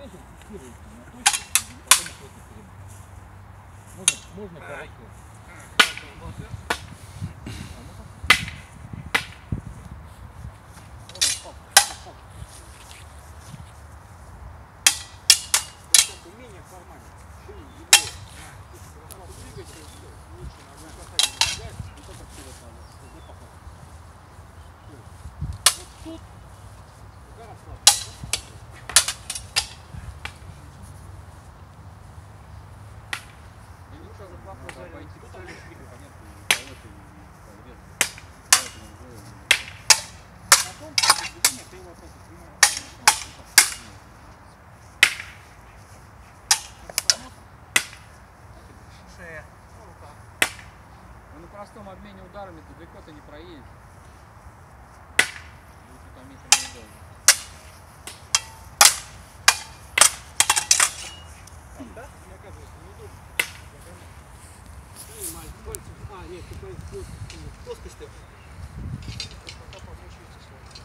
знаете, фиксируйте на точку, потом уходите вперед. Можно короткую. Умение в кармане. Вот тут рука расслабится. Я не знаю, плохо пойти к цели, понятно, потом после движения ты его просто снимаешь. Шея. Ну, на простом обмене ударами ты далеко-то не проедешь. Будет утомительно долго. Да? Мне оказывается неудобно. Нет, такой плоскость. Пока помучается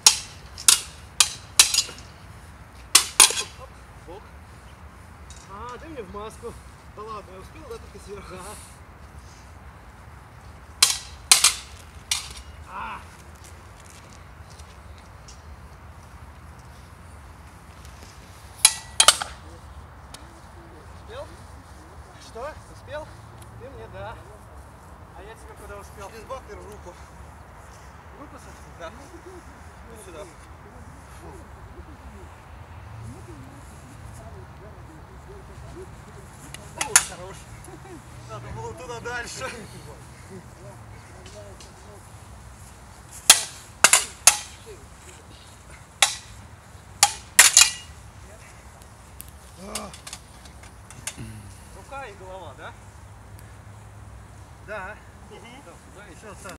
слово. Бок. А, ты мне в маску. Да ладно, я успел, да, только сверху. Да. А! Успел? Что? Успел? Ты мне, да. А я тебе куда успел? Через бампер в руку. Выпуск? Да. Вот сюда. О, хорош. Надо было туда дальше. Рука и голова, да? Да. Угу. Да, Все,